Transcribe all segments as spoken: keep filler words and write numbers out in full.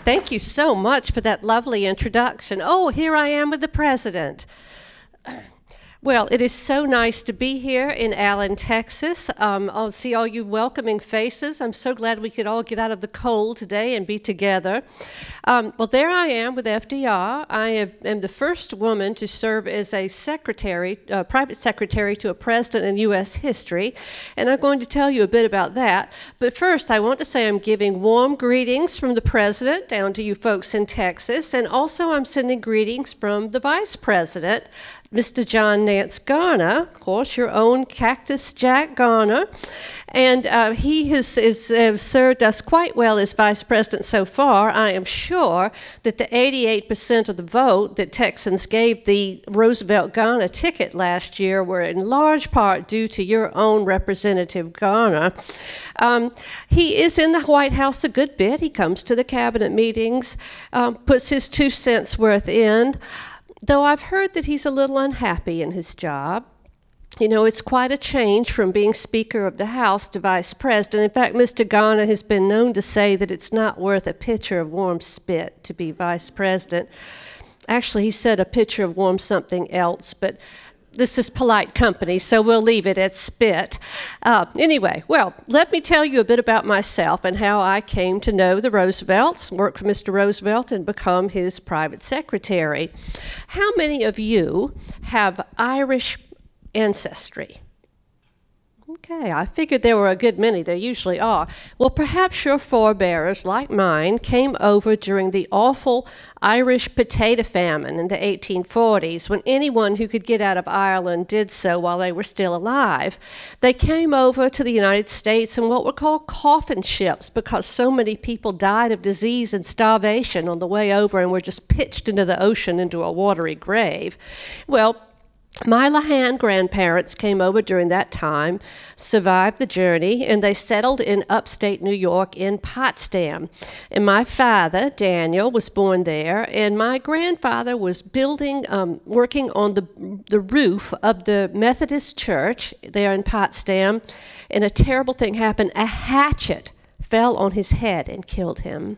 Thank you so much for that lovely introduction. Oh, here I am with the president. Well, it is so nice to be here in Allen, Texas. Um, I'll see all you welcoming faces. I'm so glad we could all get out of the cold today and be together. Um, well, there I am with F D R. I have, am the first woman to serve as a secretary, uh, private secretary to a president in U S history, and I'm going to tell you a bit about that. But first, I want to say I'm giving warm greetings from the president down to you folks in Texas, and also I'm sending greetings from the vice president, Mister John Nance Garner, of course, your own Cactus Jack Garner. And uh, he has, has uh, served us quite well as vice president so far. I am sure that the eighty-eight percent of the vote that Texans gave the Roosevelt Garner ticket last year were in large part due to your own Representative Garner. Um, he is in the White House a good bit. He comes to the cabinet meetings, um, puts his two cents worth in. Though I've heard that he's a little unhappy in his job. You know, it's quite a change from being Speaker of the House to Vice President. In fact, Mister Garner has been known to say that it's not worth a pitcher of warm spit to be Vice President. Actually, he said a pitcher of warm something else, but this is polite company, so we'll leave it at spit. Uh, anyway, well, let me tell you a bit about myself and how I came to know the Roosevelts, work for Mister Roosevelt, and become his private secretary. How many of you have Irish ancestry? Okay, I figured there were a good many. There usually are. Well, perhaps your forebears, like mine, came over during the awful Irish potato famine in the eighteen forties, when anyone who could get out of Ireland did so while they were still alive. They came over to the United States in what were called coffin ships because so many people died of disease and starvation on the way over and were just pitched into the ocean into a watery grave. Well, my LeHand grandparents came over during that time, survived the journey, and they settled in upstate New York in Potsdam. And my father, Daniel, was born there, and my grandfather was building, um, working on the, the roof of the Methodist church there in Potsdam, and a terrible thing happened. A hatchet fell on his head and killed him.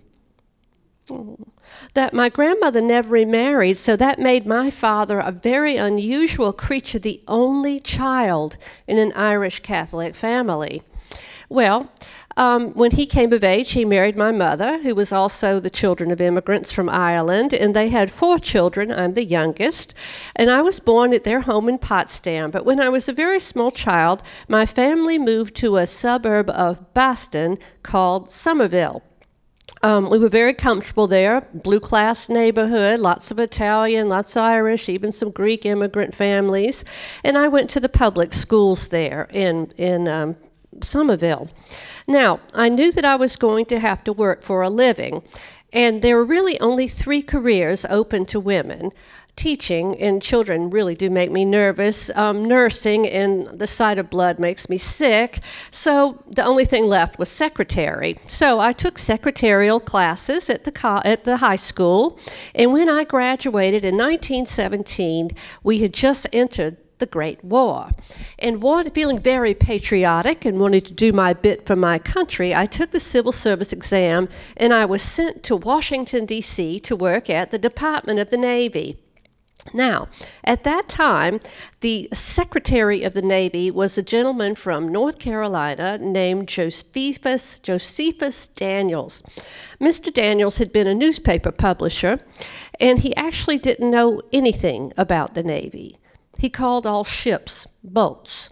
Oh. That my grandmother never remarried, so that made my father a very unusual creature, the only child in an Irish Catholic family. Well, um, when he came of age, he married my mother, who was also the children of immigrants from Ireland, and they had four children. I'm the youngest, and I was born at their home in Potsdam. But when I was a very small child, my family moved to a suburb of Boston called Somerville. Um, we were very comfortable there, blue-class neighborhood, lots of Italian, lots of Irish, even some Greek immigrant families. And I went to the public schools there in, in um, Somerville. Now, I knew that I was going to have to work for a living, and there were really only three careers open to women. Teaching, and children really do make me nervous. Um, nursing, and the sight of blood makes me sick. So the only thing left was secretary. So I took secretarial classes at the, co at the high school. And when I graduated in nineteen seventeen, we had just entered the Great War. And wanted, feeling very patriotic and wanted to do my bit for my country, I took the civil service exam, and I was sent to Washington, D C to work at the Department of the Navy. Now, at that time, the Secretary of the Navy was a gentleman from North Carolina named Josephus, Josephus Daniels. Mister Daniels had been a newspaper publisher, and he actually didn't know anything about the Navy. He called all ships boats.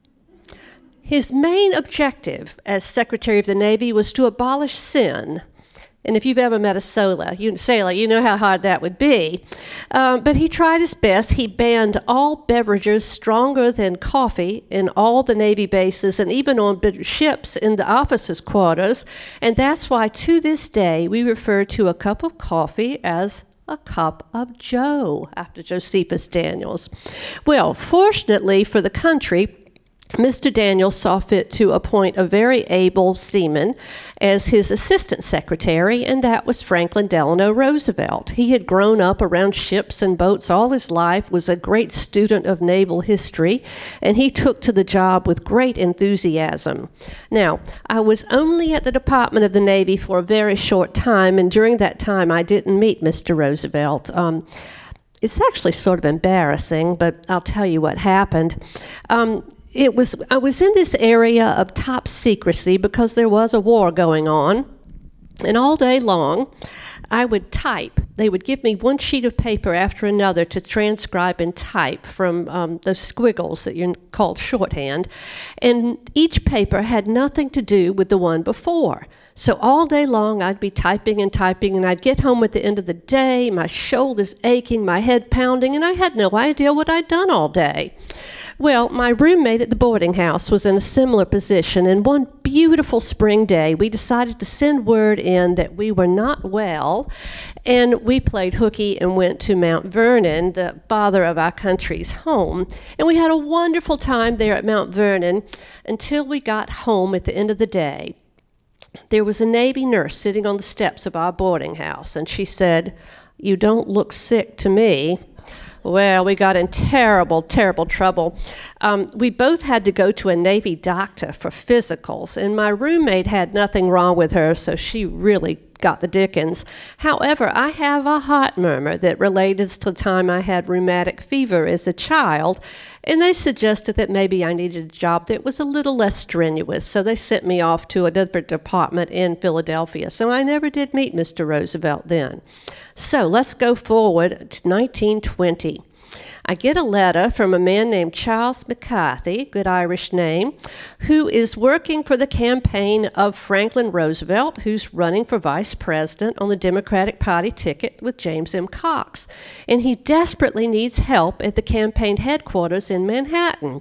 His main objective as Secretary of the Navy was to abolish sin. And if you've ever met a sailor, you, sailor, you know how hard that would be. Um, but he tried his best. He banned all beverages stronger than coffee in all the Navy bases and even on ships in the officers' quarters. And that's why, to this day, we refer to a cup of coffee as a cup of Joe, after Josephus Daniels. Well, fortunately for the country, Mister Daniels saw fit to appoint a very able seaman as his assistant secretary, and that was Franklin Delano Roosevelt. He had grown up around ships and boats all his life, was a great student of naval history, and he took to the job with great enthusiasm. Now, I was only at the Department of the Navy for a very short time, and during that time I didn't meet Mister Roosevelt. Um, it's actually sort of embarrassing, but I'll tell you what happened. Um, It was, I was in this area of top secrecy because there was a war going on, and all day long I would type. They would give me one sheet of paper after another to transcribe and type from um, those squiggles that you called shorthand, and each paper had nothing to do with the one before. So all day long I'd be typing and typing, and I'd get home at the end of the day, my shoulders aching, my head pounding, and I had no idea what I'd done all day. Well, my roommate at the boarding house was in a similar position, and one beautiful spring day, we decided to send word in that we were not well, and we played hooky and went to Mount Vernon, the father of our country's home. And we had a wonderful time there at Mount Vernon until we got home at the end of the day. There was a Navy nurse sitting on the steps of our boarding house, and she said, "You don't look sick to me." Well, we got in terrible, terrible trouble. Um, we both had to go to a Navy doctor for physicals, and my roommate had nothing wrong with her, so she really got the dickens. However, I have a hot murmur that related to the time I had rheumatic fever as a child, and they suggested that maybe I needed a job that was a little less strenuous, so they sent me off to a different department in Philadelphia. So I never did meet Mister Roosevelt then. So let's go forward to nineteen twenty. I get a letter from a man named Charles McCarthy, good Irish name, who is working for the campaign of Franklin Roosevelt, who's running for vice president on the Democratic Party ticket with James M. Cox. And he desperately needs help at the campaign headquarters in Manhattan.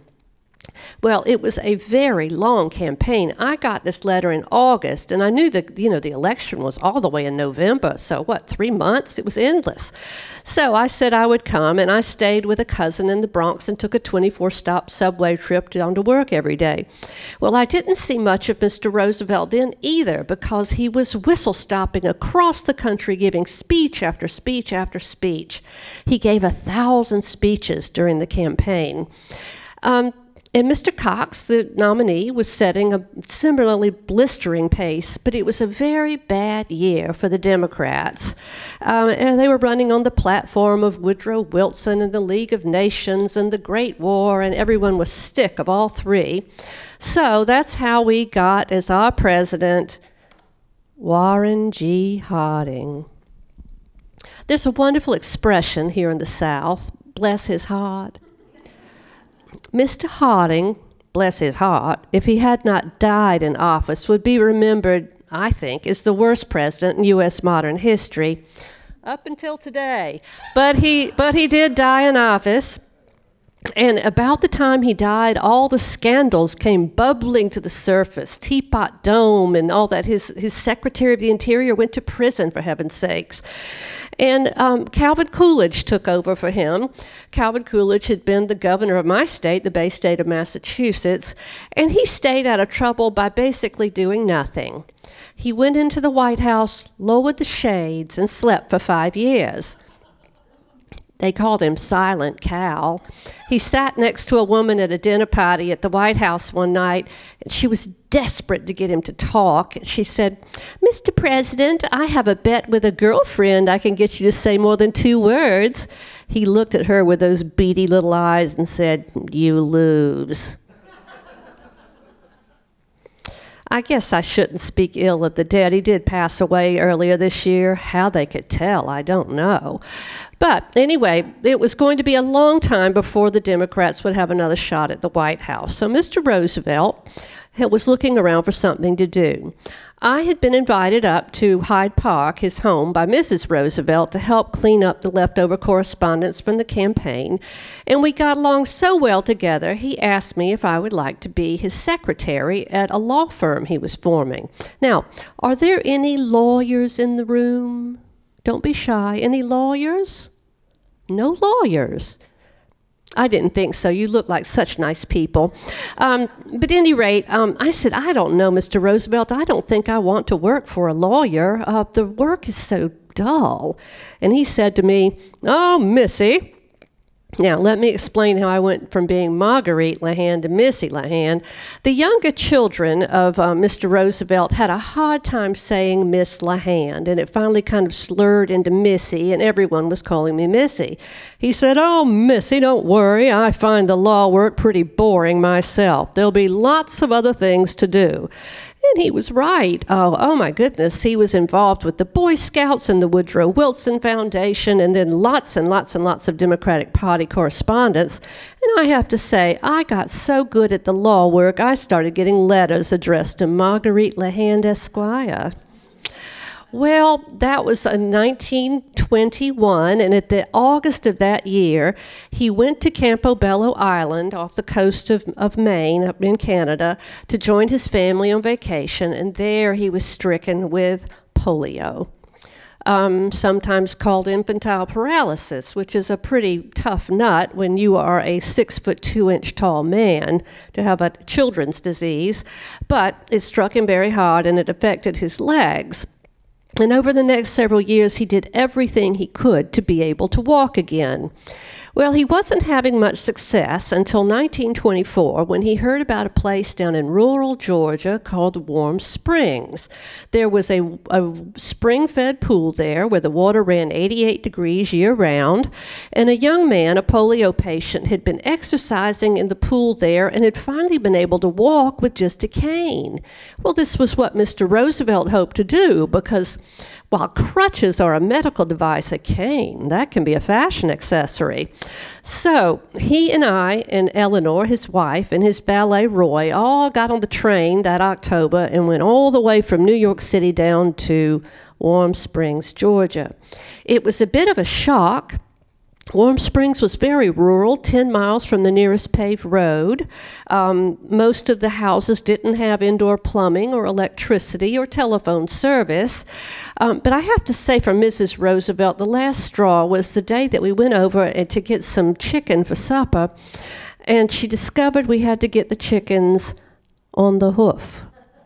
Well, it was a very long campaign. I got this letter in August, and I knew that, you know, the election was all the way in November. So what, three months? It was endless. So I said I would come, and I stayed with a cousin in the Bronx and took a twenty-four stop subway trip down to work every day. Well, I didn't see much of Mister Roosevelt then either, because he was whistle-stopping across the country, giving speech after speech after speech. He gave a thousand speeches during the campaign. Um, And Mister Cox, the nominee, was setting a similarly blistering pace, but it was a very bad year for the Democrats. Um, and they were running on the platform of Woodrow Wilson and the League of Nations and the Great War, and everyone was sick of all three. So that's how we got as our president Warren G. Harding. There's a wonderful expression here in the South, bless his heart. Mister Harding, bless his heart, if he had not died in office, would be remembered, I think, as the worst president in U S modern history, up until today. But he, but he did die in office, and about the time he died, all the scandals came bubbling to the surface. Teapot Dome and all that. His, his Secretary of the Interior went to prison, for heaven's sakes. And um, Calvin Coolidge took over for him. Calvin Coolidge had been the governor of my state, the Bay State of Massachusetts, and he stayed out of trouble by basically doing nothing. He went into the White House, lowered the shades, and slept for five years. They called him Silent Cal. He sat next to a woman at a dinner party at the White House one night, and she was desperate to get him to talk. She said, "Mister President, I have a bet with a girlfriend I can get you to say more than two words." He looked at her with those beady little eyes and said, "You lose." I guess I shouldn't speak ill of the dead. He did pass away earlier this year. How they could tell, I don't know. But anyway, it was going to be a long time before the Democrats would have another shot at the White House. So Mister Roosevelt was looking around for something to do. I had been invited up to Hyde Park, his home, by Missus Roosevelt to help clean up the leftover correspondence from the campaign, and we got along so well together, he asked me if I would like to be his secretary at a law firm he was forming. Now, are there any lawyers in the room? Don't be shy. Any lawyers? No lawyers. I didn't think so. You look like such nice people. Um, but at any rate, um, I said, I don't know, Mister Roosevelt. I don't think I want to work for a lawyer. Uh, the work is so dull. And he said to me, oh, Missy. Now, let me explain how I went from being Marguerite LeHand to Missy LeHand. The younger children of uh, Mister Roosevelt had a hard time saying Miss LeHand, and it finally kind of slurred into Missy, and everyone was calling me Missy. He said, oh, Missy, don't worry. I find the law work pretty boring myself. There'll be lots of other things to do. And he was right. Oh, oh my goodness. He was involved with the Boy Scouts and the Woodrow Wilson Foundation, and then lots and lots and lots of Democratic Party correspondence. And I have to say, I got so good at the law work, I started getting letters addressed to Marguerite LeHand, Esquire. Well, that was in nineteen twenty-one, and at the August of that year, he went to Campobello Island off the coast of, of Maine, up in Canada, to join his family on vacation, and there he was stricken with polio, um, sometimes called infantile paralysis, which is a pretty tough nut when you are a six foot two inch tall man to have a children's disease, but it struck him very hard, and it affected his legs. And over the next several years, he did everything he could to be able to walk again. Well, he wasn't having much success until nineteen twenty-four, when he heard about a place down in rural Georgia called Warm Springs. There was a, a spring-fed pool there where the water ran eighty-eight degrees year-round, and a young man, a polio patient, had been exercising in the pool there and had finally been able to walk with just a cane. Well, this was what Mister Roosevelt hoped to do, because while crutches are a medical device, a cane, that can be a fashion accessory. So he and I and Eleanor, his wife, and his valet Roy all got on the train that October and went all the way from New York City down to Warm Springs, Georgia. It was a bit of a shock. Warm Springs was very rural, ten miles from the nearest paved road. Um, most of the houses didn't have indoor plumbing or electricity or telephone service. Um, but I have to say, for Missus Roosevelt, the last straw was the day that we went over to get some chicken for supper, and she discovered we had to get the chickens on the hoof.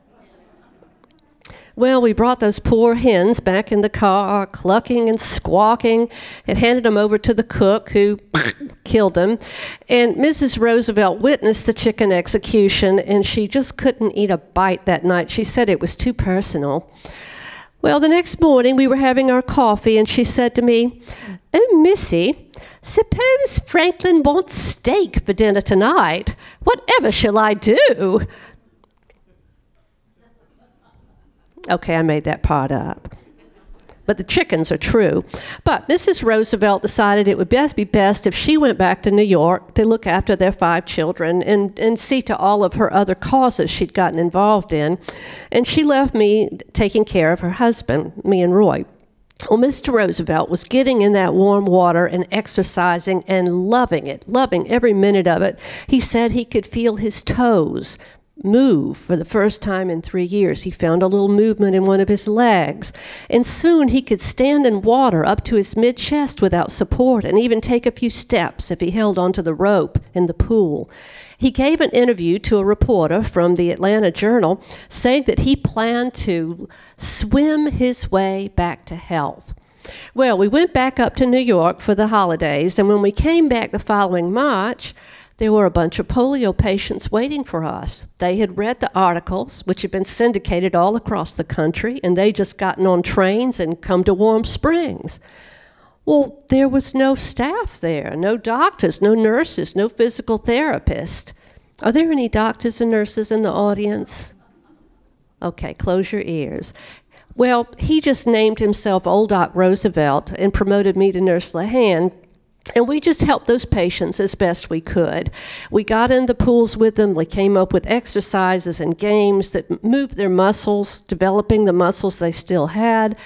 Well, we brought those poor hens back in the car, clucking and squawking, and handed them over to the cook, who killed them. And Missus Roosevelt witnessed the chicken execution, and she just couldn't eat a bite that night. She said it was too personal. Well, the next morning, we were having our coffee, and she said to me, "Oh, Missy, suppose Franklin wants steak for dinner tonight. Whatever shall I do?" Okay, I made that part up. But the chickens are true. But Missus Roosevelt decided it would best be best if she went back to New York to look after their five children and, and see to all of her other causes she'd gotten involved in. And she left me taking care of her husband, me and Roy. Well, Mister Roosevelt was getting in that warm water and exercising and loving it, loving every minute of it. He said he could feel his toes move for the first time in three years. He found a little movement in one of his legs. And soon he could stand in water up to his mid-chest without support and even take a few steps if he held onto the rope in the pool. He gave an interview to a reporter from the Atlanta Journal saying that he planned to swim his way back to health. Well, we went back up to New York for the holidays, and when we came back the following March, there were a bunch of polio patients waiting for us. They had read the articles, which had been syndicated all across the country, and they just gotten on trains and come to Warm Springs. Well, there was no staff there, no doctors, no nurses, no physical therapist. Are there any doctors and nurses in the audience? Okay, close your ears. Well, he just named himself Old Doc Roosevelt and promoted me to Nurse LeHand. And we just helped those patients as best we could. We got in the pools with them. We came up with exercises and games that moved their muscles, developing the muscles they still had.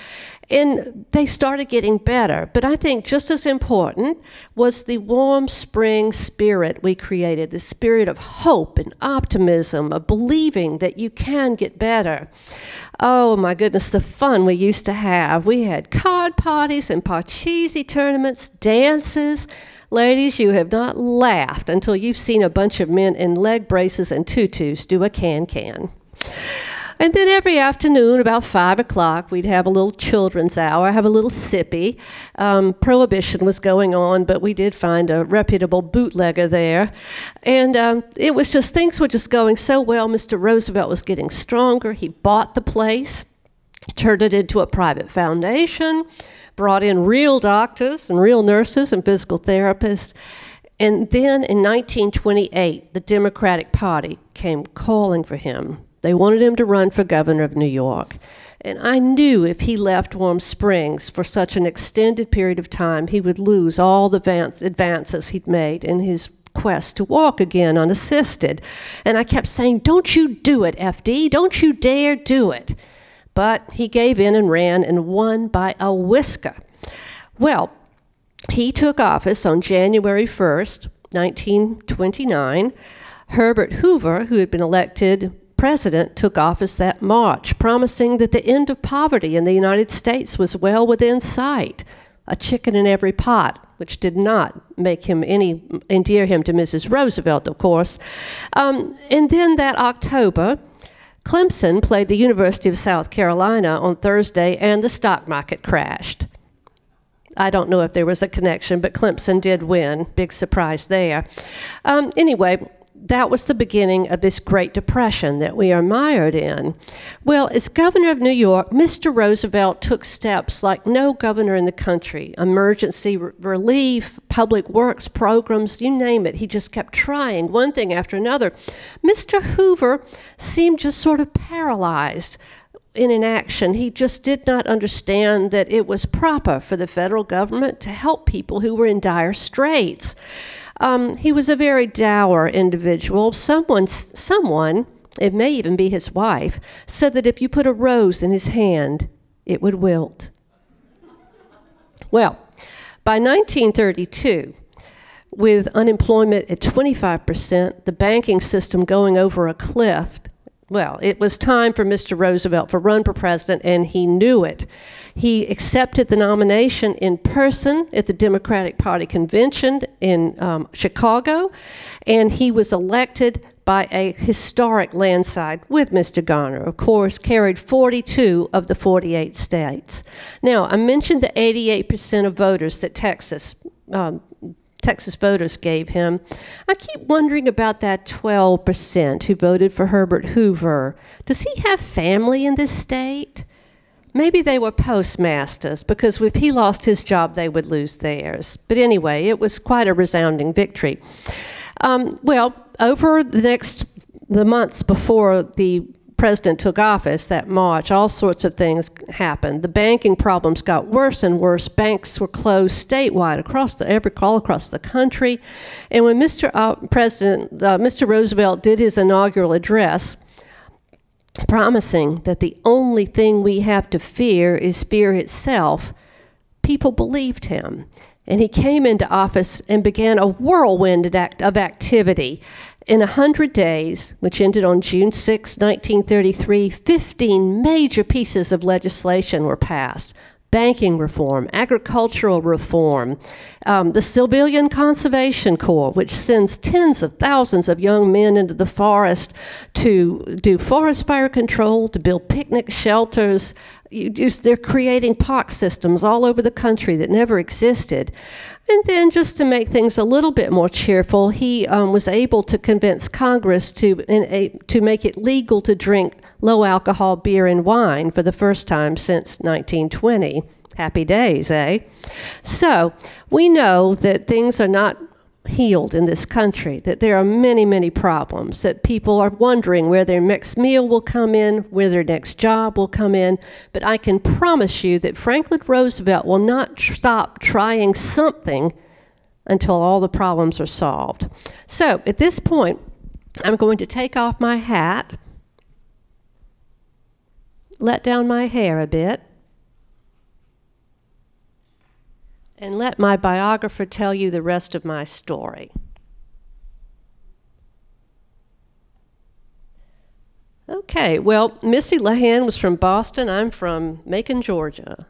And they started getting better. But I think just as important was the warm spring spirit we created, the spirit of hope and optimism, of believing that you can get better. Oh my goodness, the fun we used to have. We had card parties and parcheesi tournaments, dances. Ladies, you have not laughed until you've seen a bunch of men in leg braces and tutus do a can-can. And then every afternoon, about five o'clock, we'd have a little children's hour, have a little sippy. Um, Prohibition was going on, but we did find a reputable bootlegger there. And um, it was just, things were just going so well. Mister Roosevelt was getting stronger. He bought the place, turned it into a private foundation, brought in real doctors and real nurses and physical therapists. And then in nineteen twenty-eight, the Democratic Party came calling for him. They wanted him to run for governor of New York. And I knew if he left Warm Springs for such an extended period of time, he would lose all the advance, advances he'd made in his quest to walk again unassisted. And I kept saying, don't you do it, F D, don't you dare do it. But he gave in and ran and won by a whisker. Well, he took office on January first, nineteen twenty-nine. Herbert Hoover, who had been elected president, took office that March, promising that the end of poverty in the United States was well within sight. A chicken in every pot, which did not make him any, endear him to Missus Roosevelt, of course. Um, and then that October, Clemson played the University of South Carolina on Thursday, and the stock market crashed. I don't know if there was a connection, but Clemson did win. Big surprise there. Um, anyway, that was the beginning of this Great Depression that we are mired in. Well, as governor of New York, Mister Roosevelt took steps like no governor in the country. Emergency re- relief, public works programs, you name it. He just kept trying one thing after another. Mister Hoover seemed just sort of paralyzed in inaction. He just did not understand that it was proper for the federal government to help people who were in dire straits. Um, he was a very dour individual. Someone, someone, it may even be his wife, said that if you put a rose in his hand, it would wilt. Well, by nineteen thirty-two, with unemployment at twenty-five percent, the banking system going over a cliff, well, it was time for Mister Roosevelt to run for president, and he knew it. He accepted the nomination in person at the Democratic Party convention in um, Chicago, and he was elected by a historic landslide with Mister Garner, of course, carried forty-two of the forty-eight states. Now, I mentioned the eighty-eight percent of voters that Texas um, Texas voters gave him. I keep wondering about that twelve percent who voted for Herbert Hoover. Does he have family in this state? Maybe they were postmasters, because if he lost his job, they would lose theirs. But anyway, it was quite a resounding victory. Um, well, over the next, the months before the president took office, that March, all sorts of things happened. The banking problems got worse and worse. Banks were closed statewide, across the, every, all across the country. And when Mister Uh, President, uh, Mister Roosevelt did his inaugural address, promising that the only thing we have to fear is fear itself, people believed him. And he came into office and began a whirlwind of activity. In a hundred days, which ended on June sixth, nineteen thirty-three, fifteen major pieces of legislation were passed. Banking reform, agricultural reform, um, the Civilian Conservation Corps, which sends tens of thousands of young men into the forest to do forest fire control, to build picnic shelters. You just, they're creating park systems all over the country that never existed. And then, just to make things a little bit more cheerful, he um, was able to convince Congress to, in a, to make it legal to drink low-alcohol beer and wine for the first time since nineteen twenty. Happy days, eh? So, we know that things are not healed in this country, that there are many, many problems, that people are wondering where their next meal will come in, where their next job will come in. But I can promise you that Franklin Roosevelt will not tr- stop trying something until all the problems are solved. So at this point, I'm going to take off my hat, let down my hair a bit, and let my biographer tell you the rest of my story. Okay, well, Missy LeHand was from Boston. I'm from Macon, Georgia.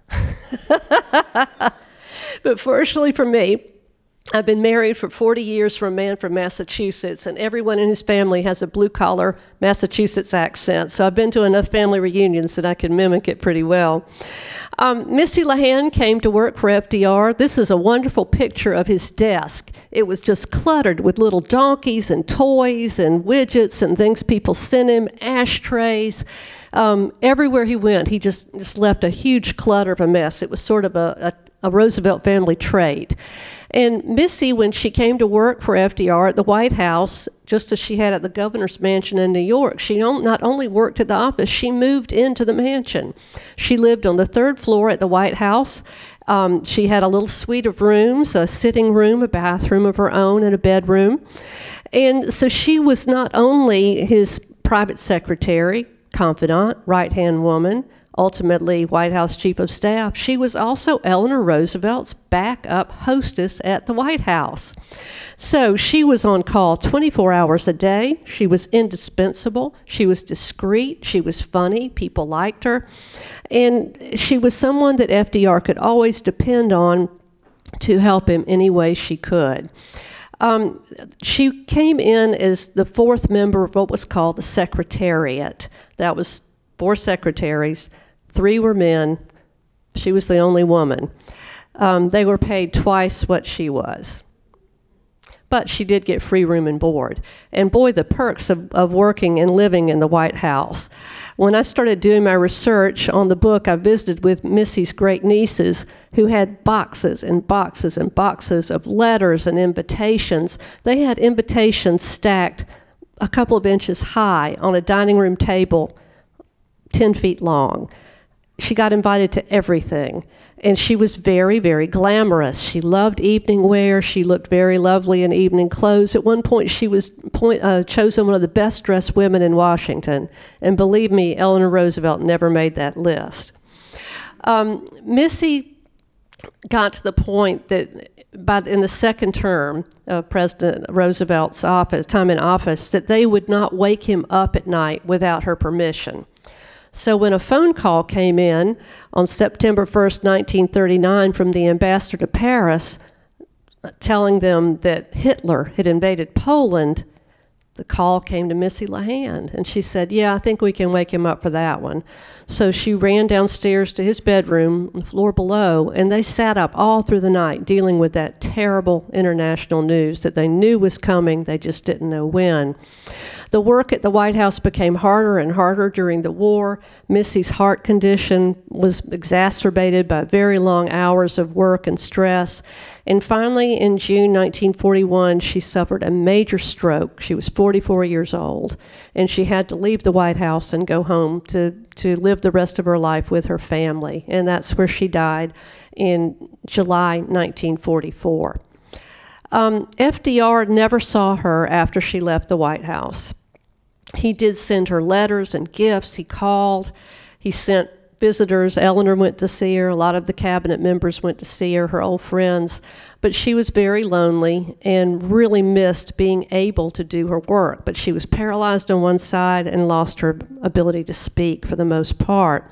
But fortunately for me, I've been married for forty years to a man from Massachusetts, and everyone in his family has a blue-collar Massachusetts accent, so I've been to enough family reunions that I can mimic it pretty well. Um, Missy LeHand came to work for F D R. This is a wonderful picture of his desk. It was just cluttered with little donkeys and toys and widgets and things people sent him, ashtrays. Um, everywhere he went, he just, just left a huge clutter of a mess. It was sort of a, a, a Roosevelt family trait. And Missy, when she came to work for F D R at the White House, just as she had at the governor's mansion in New York, she not only worked at the office, she moved into the mansion. She lived on the third floor at the White House. Um, she had a little suite of rooms, a sitting room, a bathroom of her own, and a bedroom. And so she was not only his private secretary, confidant, right-hand woman, ultimately White House Chief of Staff, she was also Eleanor Roosevelt's backup hostess at the White House. So she was on call twenty-four hours a day. She was indispensable. She was discreet. She was funny. People liked her. And she was someone that F D R could always depend on to help him any way she could. Um, she came in as the fourth member of what was called the Secretariat. That was four secretaries, three were men, she was the only woman. Um, they were paid twice what she was. But she did get free room and board. And boy, the perks of, of working and living in the White House. When I started doing my research on the book, I visited with Missy's great nieces who had boxes and boxes and boxes of letters and invitations. They had invitations stacked a couple of inches high on a dining room table ten feet long. She got invited to everything, and she was very, very glamorous. She loved evening wear. She looked very lovely in evening clothes. At one point, she was point, uh, chosen one of the best-dressed women in Washington, and believe me, Eleanor Roosevelt never made that list. Um, Missy got to the point that by in the second term of President Roosevelt's office, time in office, that they would not wake him up at night without her permission. So when a phone call came in on September first, nineteen thirty-nine from the ambassador to Paris telling them that Hitler had invaded Poland, the call came to Missy LeHand. And she said, yeah, I think we can wake him up for that one. So she ran downstairs to his bedroom, the floor below, and they sat up all through the night dealing with that terrible international news that they knew was coming, they just didn't know when. The work at the White House became harder and harder during the war. Missy's heart condition was exacerbated by very long hours of work and stress. And finally, in June nineteen forty-one, she suffered a major stroke. She was forty-four years old, and she had to leave the White House and go home to, to live the rest of her life with her family. And that's where she died in July nineteen forty-four. Um, F D R never saw her after she left the White House. He did send her letters and gifts. He called. He sent visitors. Eleanor went to see her. A lot of the cabinet members went to see her, her old friends. But she was very lonely and really missed being able to do her work. But she was paralyzed on one side and lost her ability to speak for the most part.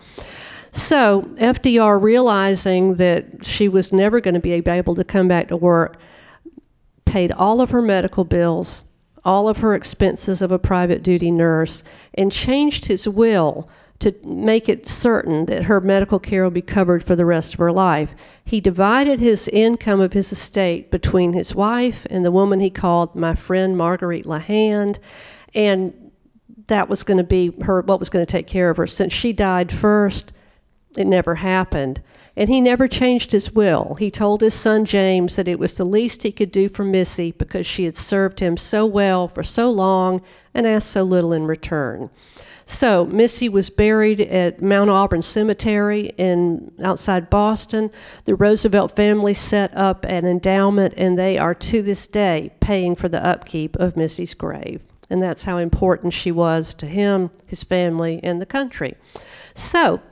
So F D R, realizing that she was never going to be able to come back to work, paid all of her medical bills, all of her expenses of a private duty nurse, and changed his will to make it certain that her medical care will be covered for the rest of her life. He divided his income of his estate between his wife and the woman he called my friend Marguerite LeHand, and that was going to be her, what was going to take care of her. Since she died first, it never happened. And he never changed his will. He told his son James that it was the least he could do for Missy because she had served him so well for so long and asked so little in return. So Missy was buried at Mount Auburn Cemetery in outside Boston. The Roosevelt family set up an endowment, and they are to this day paying for the upkeep of Missy's grave. And that's how important she was to him, his family, and the country. So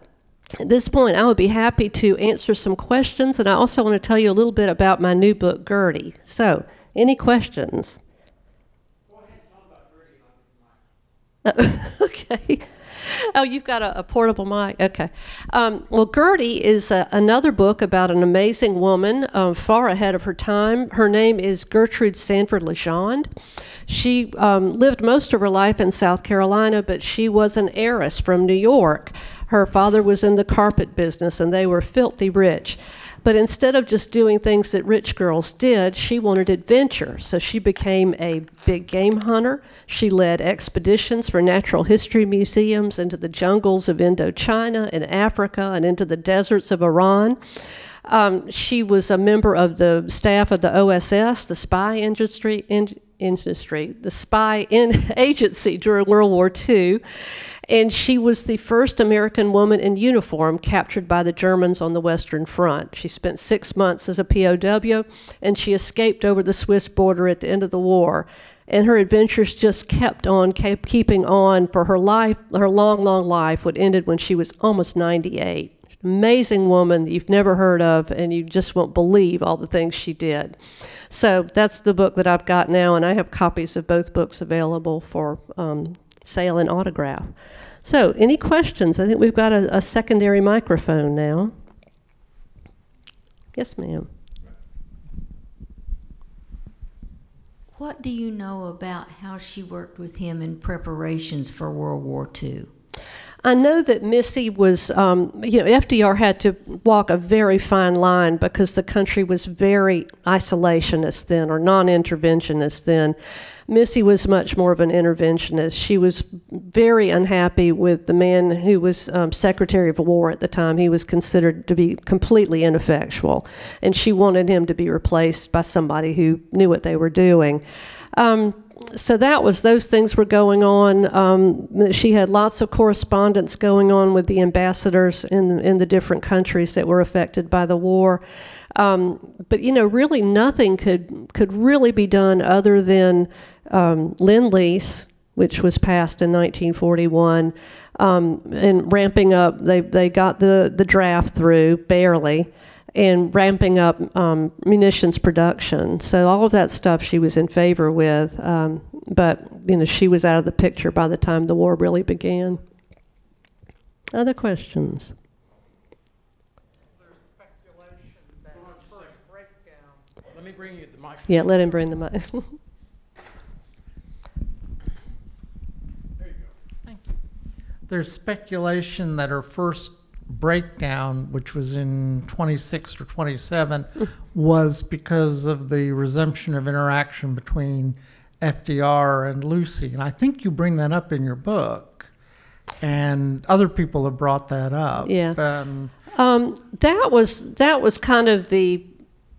at this point, I would be happy to answer some questions, and I also want to tell you a little bit about my new book, Gertie. So, any questions? Go ahead and talk about Gertie. Uh, okay. Oh, you've got a, a portable mic. Okay. Um, well, Gertie is a, another book about an amazing woman, um, far ahead of her time. Her name is Gertrude Sanford LeHand. She um, lived most of her life in South Carolina, but she was an heiress from New York. Her father was in the carpet business, and they were filthy rich. But instead of just doing things that rich girls did, she wanted adventure. So she became a big game hunter. She led expeditions for natural history museums into the jungles of Indochina and Africa and into the deserts of Iran. Um, she was a member of the staff of the O S S, the spy industry, in, industry, the spy in agency during World War Two. And she was the first American woman in uniform captured by the Germans on the Western Front. She spent six months as a P O W, and she escaped over the Swiss border at the end of the war. And her adventures just kept on, kept keeping on for her life, her long, long life, what ended when she was almost ninety-eight. Amazing woman that you've never heard of, and you just won't believe all the things she did. So that's the book that I've got now, and I have copies of both books available for um, sale and autograph. So, any questions? I think we've got a, a secondary microphone now. Yes, ma'am. What do you know about how she worked with him in preparations for World War Two? I know that Missy was, um, you know, F D R had to walk a very fine line because the country was very isolationist then, or non-interventionist then. Missy was much more of an interventionist. She was very unhappy with the man who was um, Secretary of War at the time. He was considered to be completely ineffectual, and she wanted him to be replaced by somebody who knew what they were doing. Um, so that was, those things were going on. Um, she had lots of correspondence going on with the ambassadors in, in the different countries that were affected by the war. Um, but, you know, really nothing could could really be done other than um, Lend-Lease, which was passed in nineteen forty-one, um, and ramping up. They they got the, the draft through, barely, and ramping up um, munitions production. So all of that stuff she was in favor with, um, but, you know, she was out of the picture by the time the war really began. Other questions? Let me bring you the mic. Yeah, let him bring the mic. There you go. Thank you. There's speculation that her first breakdown, which was in twenty-six or twenty-seven, was because of the resumption of interaction between F D R and Lucy. And I think you bring that up in your book, and other people have brought that up. Yeah. Um, um, that was that was kind of the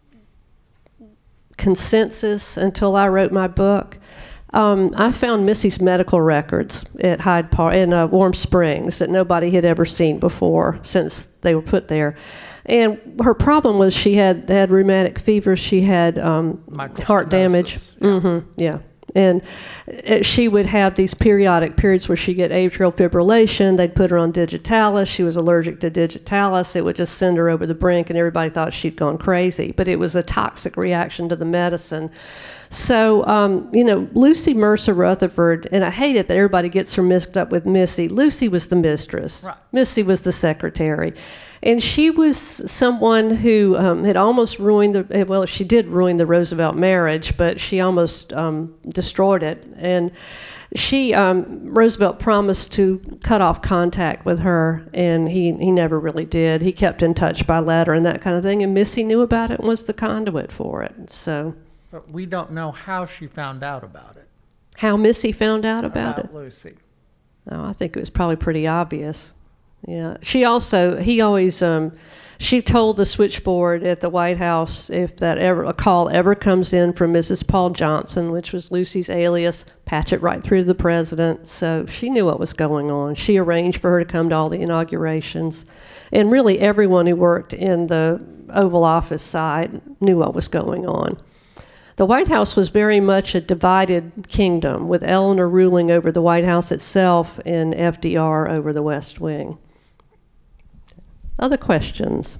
consensus until I wrote my book. Um, I found Missy's medical records at Hyde Park in uh, Warm Springs that nobody had ever seen before since they were put there. And her problem was she had had rheumatic fever. She had um, heart damage. Yeah. Mm-hmm, yeah. And uh, she would have these periodic periods where she'd get atrial fibrillation. They'd put her on digitalis. She was allergic to digitalis. It would just send her over the brink, and everybody thought she'd gone crazy. But it was a toxic reaction to the medicine. So, um, you know, Lucy Mercer Rutherford, and I hate it that everybody gets her mixed up with Missy. Lucy was the mistress. Right. Missy was the secretary. And she was someone who um, had almost ruined the, well, she did ruin the Roosevelt marriage, but she almost um, destroyed it. And she, um, Roosevelt promised to cut off contact with her, and he, he never really did. He kept in touch by letter and that kind of thing, and Missy knew about it and was the conduit for it. So, but we don't know how she found out about it. How Missy found out about, about it? Lucy. Oh, I think it was probably pretty obvious. Yeah. She also, he always, um, she told the switchboard at the White House if that ever, a call ever comes in from Missus Paul Johnson, which was Lucy's alias, patch it right through to the president. So she knew what was going on. She arranged for her to come to all the inaugurations. And really everyone who worked in the Oval Office side knew what was going on. The White House was very much a divided kingdom, with Eleanor ruling over the White House itself and F D R over the West Wing. Other questions?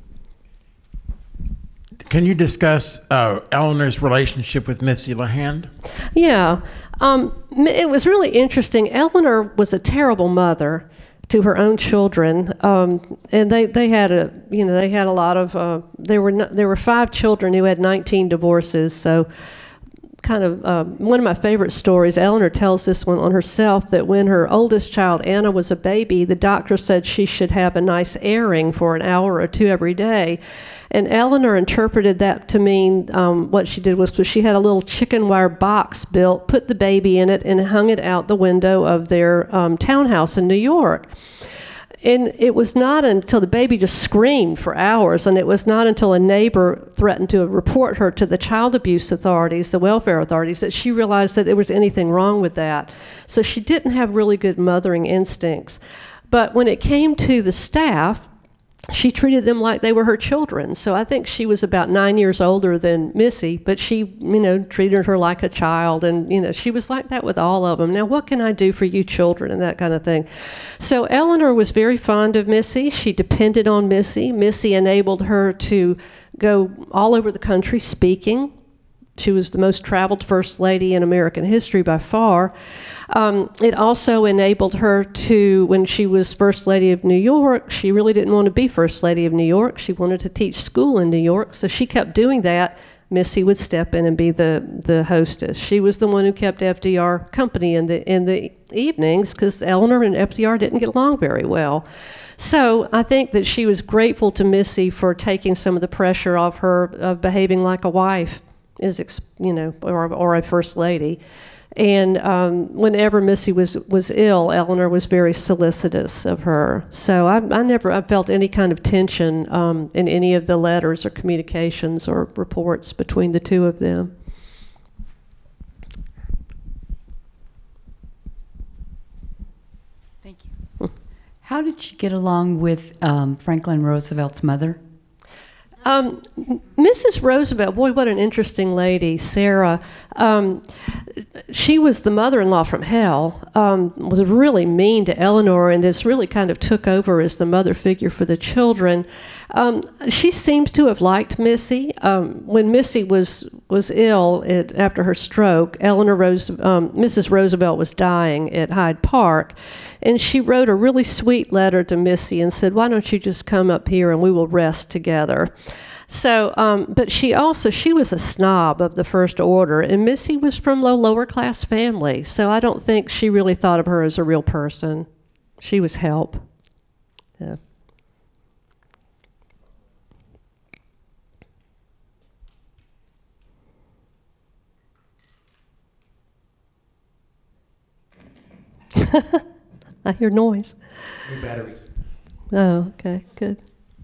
Can you discuss uh, Eleanor's relationship with Missy LeHand? Yeah, um, it was really interesting. Eleanor was a terrible mother to her own children, um, and they, they had a you know they had a lot of uh, there were no, there were five children who had nineteen divorces. So, kind of uh, one of my favorite stories. Eleanor tells this one on herself, that when her oldest child Anna was a baby, the doctor said she should have a nice airing for an hour or two every day. And Eleanor interpreted that to mean um, what she did was she had a little chicken wire box built, put the baby in it, and hung it out the window of their um, townhouse in New York. And it was not until the baby just screamed for hours, and it was not until a neighbor threatened to report her to the child abuse authorities, the welfare authorities, that she realized that there was anything wrong with that. So she didn't have really good mothering instincts. But when it came to the staff, she treated them like they were her children. So I think she was about nine years older than Missy, but she, you know, treated her like a child. And, you know, she was like that with all of them. Now, what can I do for you children, and that kind of thing. So Eleanor was very fond of Missy. She depended on Missy. Missy enabled her to go all over the country speaking. She was the most traveled first lady in American history by far. Um, it also enabled her to, when she was First Lady of New York, she really didn't want to be First Lady of New York. She wanted to teach school in New York, so she kept doing that. Missy would step in and be the, the hostess. She was the one who kept F D R company in the, in the evenings, because Eleanor and F D R didn't get along very well. So I think that she was grateful to Missy for taking some of the pressure off her of behaving like a wife, is you know, or, or a First Lady. And um, whenever Missy was, was ill, Eleanor was very solicitous of her. So I, I never I felt any kind of tension um, in any of the letters or communications or reports between the two of them. Thank you. How did she get along with um, Franklin Roosevelt's mother? Um, Missus Roosevelt, boy, what an interesting lady, Sarah. Um, she was the mother-in-law from hell, um, was really mean to Eleanor, and this really kind of took over as the mother figure for the children. Um, she seems to have liked Missy. Um, when Missy was was ill it, after her stroke, Eleanor Rose, um, Missus Roosevelt was dying at Hyde Park, and she wrote a really sweet letter to Missy and said, "Why don't you just come up here and we will rest together?" So, um, but she also, she was a snob of the first order, and Missy was from a lower class family, so I don't think she really thought of her as a real person. She was help. Yeah. I hear noise. New batteries. Oh, okay, good.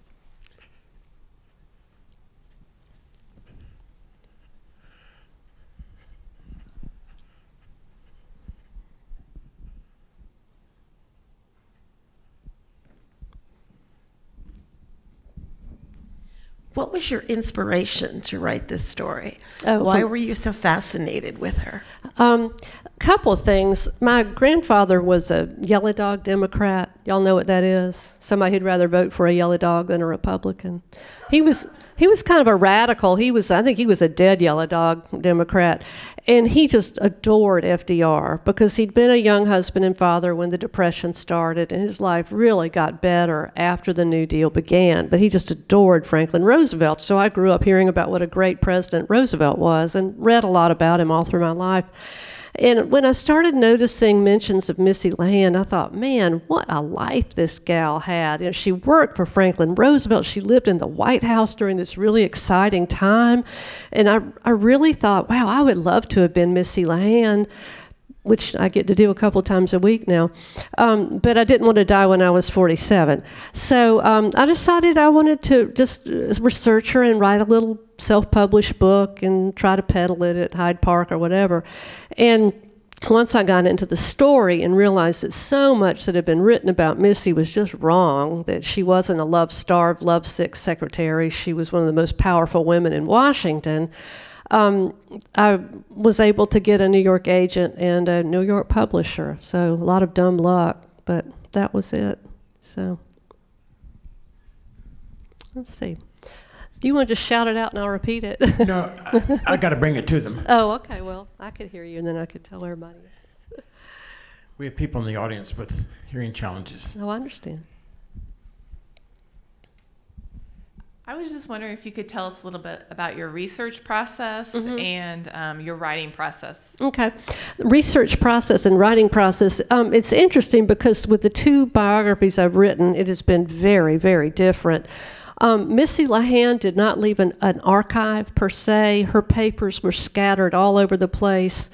What was your inspiration to write this story? Oh, Why for- were you so fascinated with her? Um, a couple of things. My grandfather was a yellow dog Democrat. Y'all know what that is? Somebody who'd rather vote for a yellow dog than a Republican. He was he was kind of a radical. He was, I think he was a dead yellow dog Democrat. And he just adored F D R because he'd been a young husband and father when the Depression started, and his life really got better after the New Deal began. But he just adored Franklin Roosevelt. So I grew up hearing about what a great president Roosevelt was and read a lot about him all through my life. And when I started noticing mentions of Missy LeHand, I thought, man, what a life this gal had. You know, she worked for Franklin Roosevelt. She lived in the White House during this really exciting time. And I, I really thought, wow, I would love to have been Missy LeHand, which I get to do a couple times a week now. Um, but I didn't want to die when I was forty-seven. So um, I decided I wanted to just research her and write a little self-published book and try to peddle it at Hyde Park or whatever. And once I got into the story and realized that so much that had been written about Missy was just wrong, that she wasn't a love-starved, love-sick secretary. She was one of the most powerful women in Washington. Um, I was able to get a New York agent and a New York publisher. So a lot of dumb luck, but that was it. So. let's see. Do you want to just shout it out and I'll repeat it? No, I, I got to bring it to them. Oh, okay. Well, I could hear you, and then I could tell everybody else. We have people in the audience with hearing challenges. Oh, I understand. I was just wondering if you could tell us a little bit about your research process mm-hmm. and um, your writing process. Okay. Research process and writing process. Um, it's interesting because with the two biographies I've written, it has been very, very different. Um, Missy LeHand did not leave an, an archive per se. Her papers were scattered all over the place.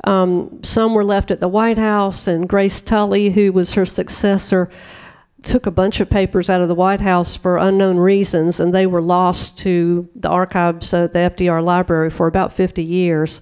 Um, some were left at the White House, and Grace Tully, who was her successor, took a bunch of papers out of the White House for unknown reasons, and they were lost to the archives at the F D R library for about fifty years.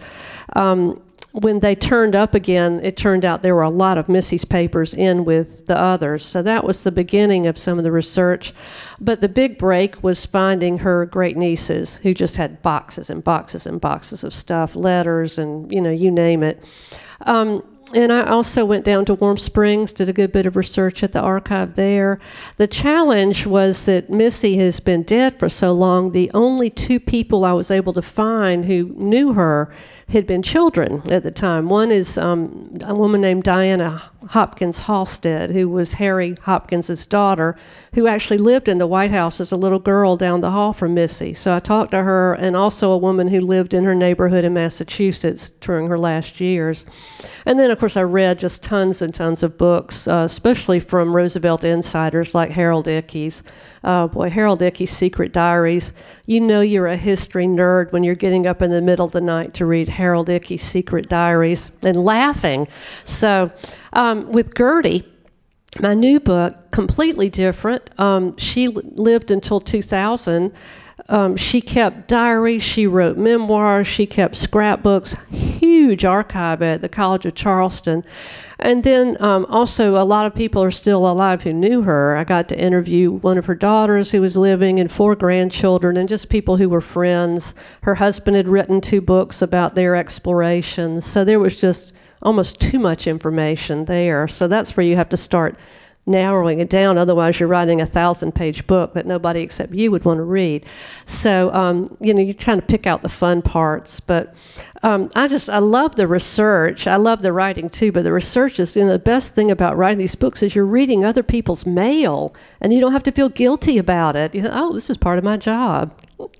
Um, when they turned up again, it turned out there were a lot of Missy's papers in with the others. So that was the beginning of some of the research. But the big break was finding her great nieces, who just had boxes and boxes and boxes of stuff, letters and, you know, you name it. Um, And I also went down to Warm Springs, did a good bit of research at the archive there. The challenge was that Missy has been dead for so long, the only two people I was able to find who knew her had been children at the time. One is um, a woman named Diana Hopkins Halstead, who was Harry Hopkins' daughter, who actually lived in the White House as a little girl down the hall from Missy. So I talked to her, and also a woman who lived in her neighborhood in Massachusetts during her last years. And then, of course, I read just tons and tons of books, uh, especially from Roosevelt insiders like Harold Ickes. Oh boy, Harold Ickes' Secret Diaries. You know you're a history nerd when you're getting up in the middle of the night to read Harold Ickes' Secret Diaries and laughing. So um, with Gertie, my new book, completely different. Um, she l- lived until two thousand. Um, she kept diaries, she wrote memoirs, she kept scrapbooks, huge archive at the College of Charleston. And then um, also a lot of people are still alive who knew her. I got to interview one of her daughters who was living and four grandchildren and just people who were friends. Her husband had written two books about their explorations. So there was just almost too much information there. So that's where you have to start narrowing it down. Otherwise, you're writing a thousand-page book that nobody except you would want to read. So, um, you know, you're trying to pick out the fun parts. But um, I just, I love the research. I love the writing, too. But the research is, you know, the best thing about writing these books is you're reading other people's mail, and you don't have to feel guilty about it. You know, oh, this is part of my job.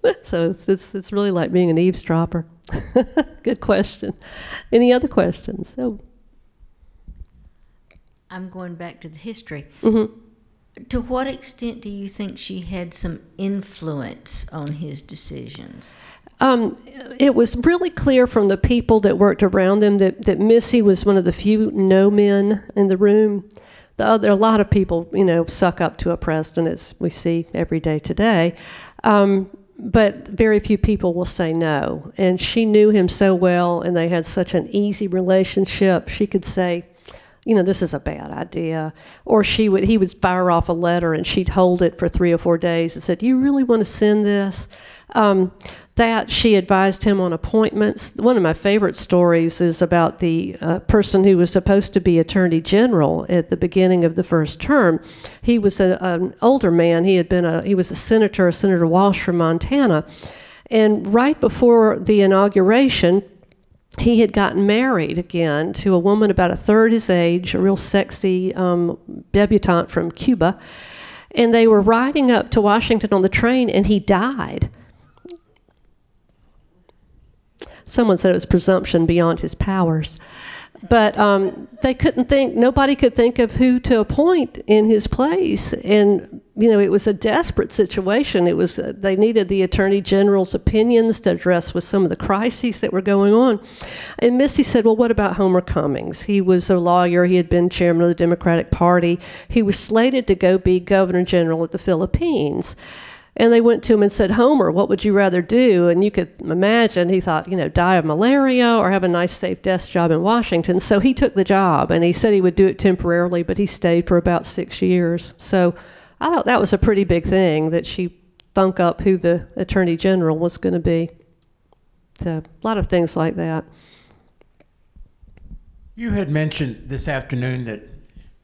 So it's, it's, it's really like being an eavesdropper. Good question. Any other questions? So. I'm going back to the history. Mm-hmm. To what extent do you think she had some influence on his decisions? Um, it was really clear from the people that worked around them that, that Missy was one of the few no men in the room. The other, a lot of people, you know, suck up to a president, as we see every day today. Um, but very few people will say no. And she knew him so well, and they had such an easy relationship. She could say, you know, this is a bad idea. Or she would, he would fire off a letter and she'd hold it for three or four days and said, do you really want to send this? Um, that she advised him on appointments. One of my favorite stories is about the uh, person who was supposed to be Attorney General at the beginning of the first term. He was a, an older man. He had been a, he was a senator, Senator Walsh from Montana. And right before the inauguration, he had gotten married again to a woman about a third his age, a real sexy um, debutante from Cuba. And they were riding up to Washington on the train, and he died. Someone said it was presumption beyond his powers. But um, they couldn't think, nobody could think of who to appoint in his place. And, you know, it was a desperate situation. It was, uh, they needed the Attorney General's opinions to address with some of the crises that were going on. And Missy said, well, what about Homer Cummings? He was a lawyer. He had been chairman of the Democratic Party. He was slated to go be Governor General of the Philippines. And they went to him and said, Homer, what would you rather do? And you could imagine he thought, you know, die of malaria or have a nice, safe desk job in Washington. So he took the job, and he said he would do it temporarily, but he stayed for about six years. So I thought that was a pretty big thing, that she thunk up who the Attorney General was going to be. So a lot of things like that. You had mentioned this afternoon that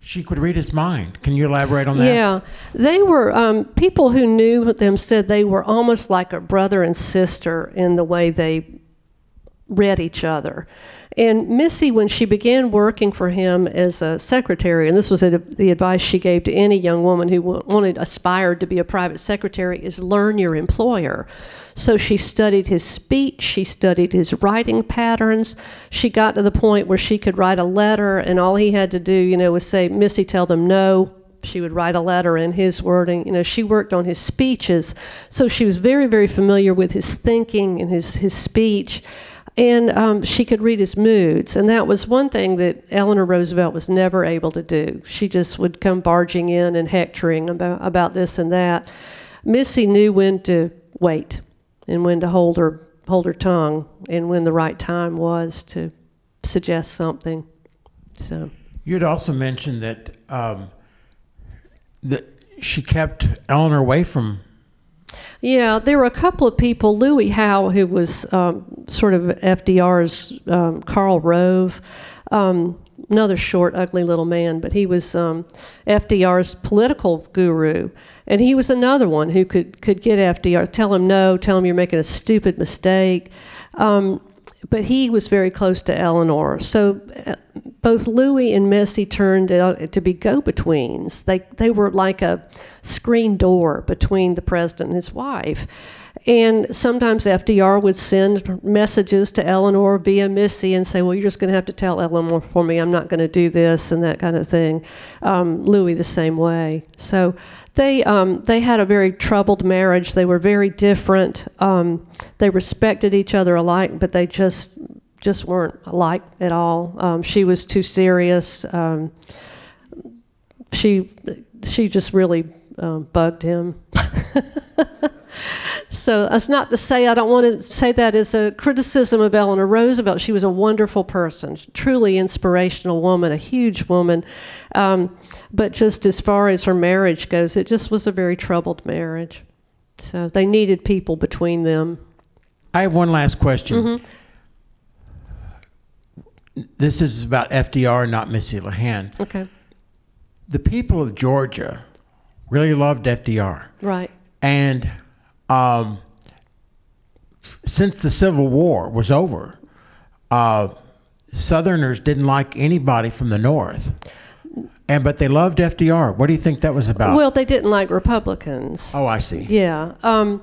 she could read his mind. Can you elaborate on that? Yeah, they were, um, people who knew them said they were almost like a brother and sister in the way they read each other. And Missy, when she began working for him as a secretary, and this was a, the advice she gave to any young woman who wanted, aspired to be a private secretary, is learn your employer. So she studied his speech, she studied his writing patterns. She got to the point where she could write a letter, and all he had to do, you know, was say, Missy, tell them no. She would write a letter in his wording. You know, she worked on his speeches. So she was very, very familiar with his thinking and his, his speech. And um, she could read his moods. And that was one thing that Eleanor Roosevelt was never able to do. She just would come barging in and hectoring about, about this and that. Missy knew when to wait and when to hold her, hold her tongue and when the right time was to suggest something. So You'd also mentioned that, um, that she kept Eleanor away from. Yeah, there were a couple of people. Louis Howe, who was um, sort of F D R's um, Karl Rove, um, another short, ugly little man, but he was um, F D R's political guru. And he was another one who could, could get F D R, tell him no, tell him you're making a stupid mistake. Um, but he was very close to Eleanor. So uh, both Louis and Missy turned out to be go-betweens. They, they were like a screen door between the president and his wife. And sometimes F D R would send messages to Eleanor via Missy and say, well, you're just going to have to tell Eleanor for me. I'm not going to do this and that kind of thing. Um, Louis the same way. So they um, they had a very troubled marriage. They were very different. Um, they respected each other alike, but they just just weren't alike at all. Um, she was too serious. Um, she she just really um, bugged him. So that's not to say, I don't want to say that as a criticism of Eleanor Roosevelt. She was a wonderful person, truly inspirational woman, a huge woman. Um, but just as far as her marriage goes, it just was a very troubled marriage. So they needed people between them. I have one last question. Mm-hmm. This is about F D R, not Missy LeHand. Okay. The people of Georgia really loved F D R. Right. And um, since the Civil War was over, uh, Southerners didn't like anybody from the North. And but they loved F D R. What do you think that was about? Well, they didn't like Republicans. Oh, I see. Yeah. Um,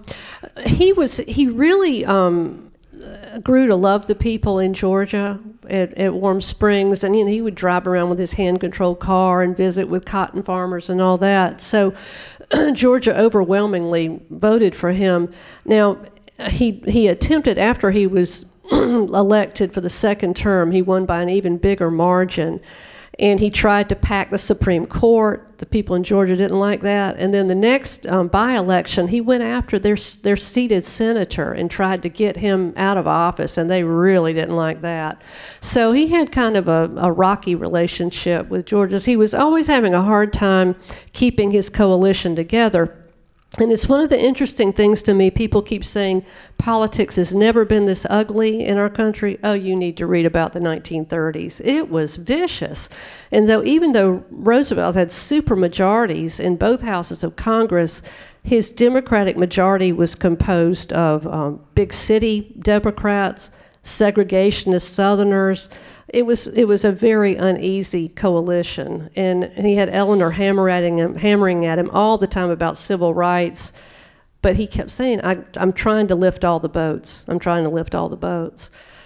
he was, he really um, grew to love the people in Georgia at, at Warm Springs. And you know, he would drive around with his hand-controlled car and visit with cotton farmers and all that. So Georgia overwhelmingly voted for him. Now, he, he attempted, after he was elected for the second term, he won by an even bigger margin. And he tried to pack the Supreme Court. The people in Georgia didn't like that. And then the next um, by-election, he went after their, their seated senator and tried to get him out of office, and they really didn't like that. So he had kind of a, a rocky relationship with Georgia. He was always having a hard time keeping his coalition together. And it's one of the interesting things to me. People keep saying politics has never been this ugly in our country. Oh, you need to read about the nineteen thirties. It was vicious. And though even though Roosevelt had super majorities in both houses of Congress, his Democratic majority was composed of um, big city Democrats, segregationist Southerners. It was it was a very uneasy coalition, and, and he had Eleanor hammering him, hammering at him all the time about civil rights, but he kept saying, I, I'm trying to lift all the boats. I'm trying to lift all the boats.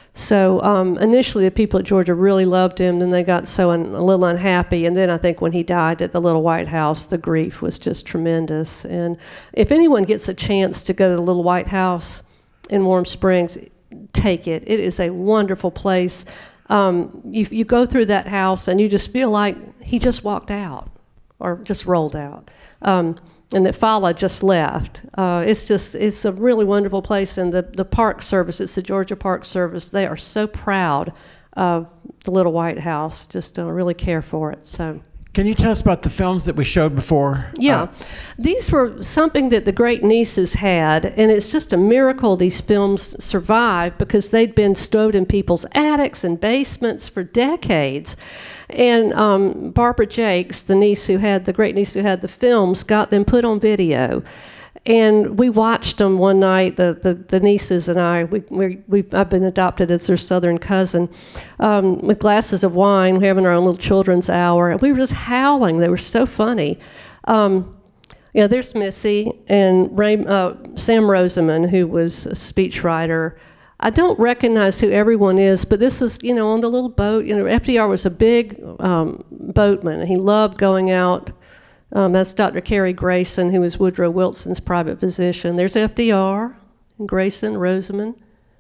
So um, initially the people at Georgia really loved him, then they got so un, a little unhappy, and then I think when he died at the little White House, the grief was just tremendous. And if anyone gets a chance to go to the little White House in Warm Springs, take it. It is a wonderful place. Um, you, you go through that house and you just feel like he just walked out or just rolled out, um, and that Fala just left. Uh, it's just, it's a really wonderful place. And the, the Park Service, it's the Georgia Park Service, they are so proud of the little White House, just uh, really care for it. So, Can you tell us about the films that we showed before? Yeah, Uh, these were something that the great nieces had, and it's just a miracle these films survived because they'd been stowed in people's attics and basements for decades. And um, Barbara Jakes, the niece who had, the great niece who had the films, got them put on video. And we watched them one night, the, the, the nieces and I, we, we, we've, I've been adopted as their southern cousin, um, with glasses of wine, having our own little children's hour. And we were just howling. They were so funny. Um, yeah, there's Missy and Ray, uh, Sam Rosamond, who was a speechwriter. I don't recognize who everyone is, but this is, you know, on the little boat. You know, F D R was a big um, boatman. He loved going out. Um, that's Doctor Carrie Grayson, who was Woodrow Wilson's private physician. There's F D R, and Grayson, Rosamond.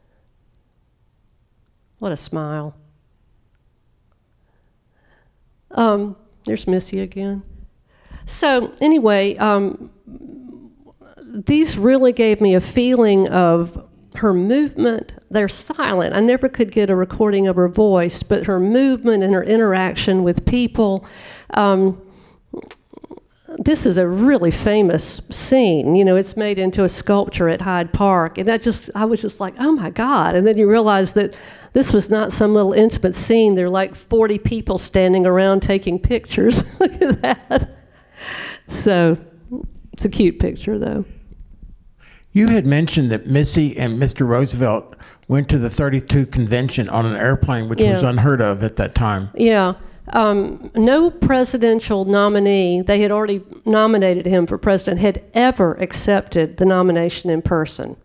What a smile. Um, there's Missy again. So anyway, um, these really gave me a feeling of her movement. They're silent. I never could get a recording of her voice, but her movement and her interaction with people. Um, This is a really famous scene. You know, it's made into a sculpture at Hyde Park. And I just, I was just like, oh my God. And then you realize that this was not some little intimate scene. There are like forty people standing around taking pictures. Look at that. So it's a cute picture, though. You had mentioned that Missy and Mister Roosevelt went to the thirty-two convention on an airplane, which Yeah. was unheard of at that time. Yeah. Um, no presidential nominee, they had already nominated him for president, had ever accepted the nomination in person.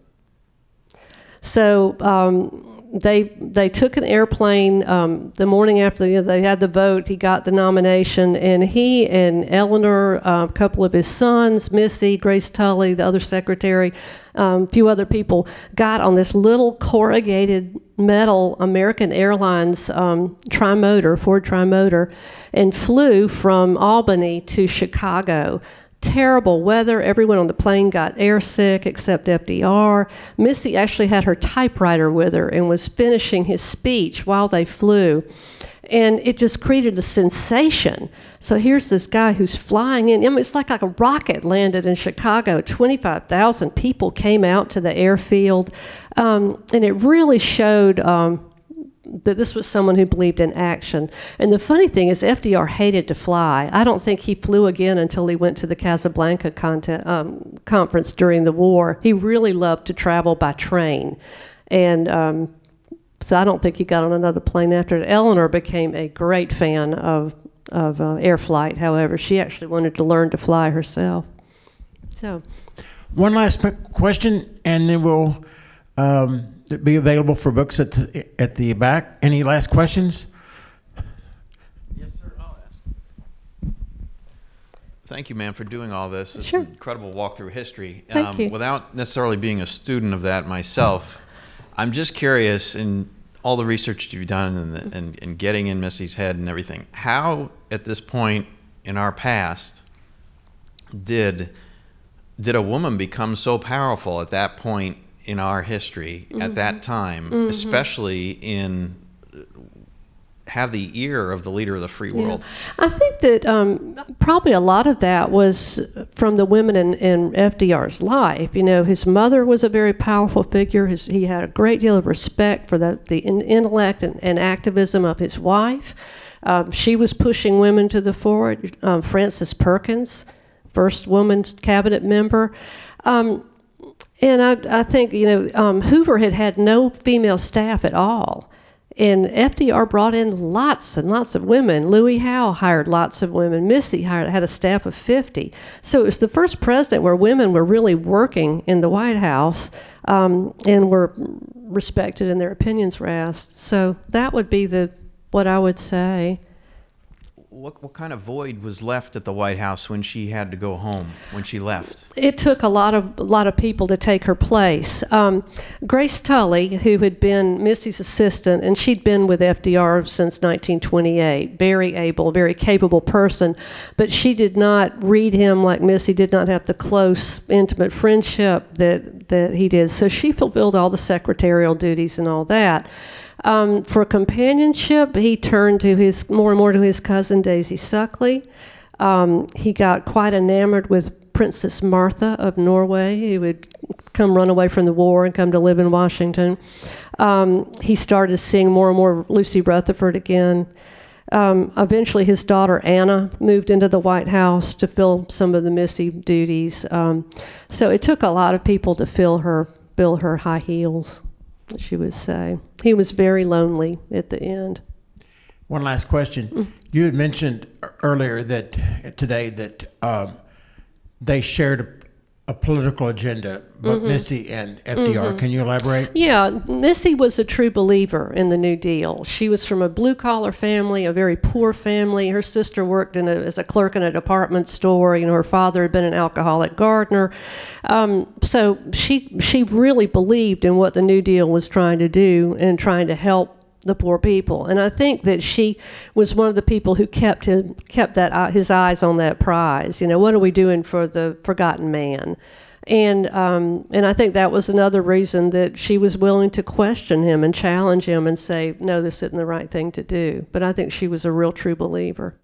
So um, they they took an airplane um, the morning after you know, they had the vote. He got the nomination, and he and Eleanor, uh, a couple of his sons, Missy, Grace Tully, the other secretary, um, a few other people, got on this little corrugated metal American Airlines um, trimotor, Ford trimotor, and flew from Albany to Chicago. Terrible weather. Everyone on the plane got airsick except F D R. Missy actually had her typewriter with her and was finishing his speech while they flew. And it just created a sensation. So here's this guy who's flying in. I mean, it's like, like a rocket landed in Chicago. twenty-five thousand people came out to the airfield. Um, and it really showed um, that this was someone who believed in action. And the funny thing is F D R hated to fly. I don't think he flew again until he went to the Casablanca content, um, conference during the war. He really loved to travel by train. And um, so I don't think he got on another plane after it. Eleanor became a great fan of, of uh, air flight. However, she actually wanted to learn to fly herself. So, One last quick question, and then we'll um, be available for books at the, at the back. Any last questions? Yes, sir. I'll ask. Thank you, ma'am, for doing all this. It's Sure. an incredible walk through history. Thank you. Without necessarily being a student of that myself, I'm just curious in all the research you've done and, the, and, and getting in Missy's head and everything, how at this point in our past did did a woman become so powerful at that point in our history, mm-hmm. at that time, mm-hmm. especially in have the ear of the leader of the free world? Yeah. I think that um, probably a lot of that was from the women in, in F D R's life. You know, his mother was a very powerful figure. His, he had a great deal of respect for the, the in, intellect and, and activism of his wife. Um, she was pushing women to the forward. Um, Frances Perkins, first woman cabinet member. Um, and I, I think, you know, um, Hoover had had no female staff at all. And F D R brought in lots and lots of women. Louis Howe hired lots of women. Missy hired, had a staff of fifty. So it was the first president where women were really working in the White House um, and were respected and their opinions were asked. So that would be the what I would say. What, what kind of void was left at the White House when she had to go home, when she left? It took a lot of a lot of people to take her place. Um, Grace Tully, who had been Missy's assistant, and she'd been with F D R since nineteen twenty-eight, very able, very capable person, but she did not read him like Missy, did not have the close, intimate friendship that that he did. So she fulfilled all the secretarial duties and all that. Um, for companionship, he turned to his more and more to his cousin Daisy Suckley. Um, he got quite enamored with Princess Martha of Norway, who would come run away from the war and come to live in Washington. Um, he started seeing more and more Lucy Rutherford again. Um, eventually, his daughter Anna moved into the White House to fill some of the Missy duties. Um, so it took a lot of people to fill her, fill her high heels, she would say. He was very lonely at the end. One last question. Mm. You had mentioned earlier that today that um, they shared a, a political agenda, both mm-hmm. Missy and F D R. Mm-hmm. Can you elaborate? Yeah, Missy was a true believer in the New Deal. She was from a blue-collar family, a very poor family. Her sister worked in a, as a clerk in a department store. You know, her father had been an alcoholic gardener. Um, so she she really believed in what the New Deal was trying to do and trying to help the poor people. And I think that she was one of the people who kept him, kept that his eyes on that prize. You know, what are we doing for the forgotten man? And um, and I think that was another reason that she was willing to question him and challenge him and say, no, this isn't the right thing to do. But I think she was a real true believer.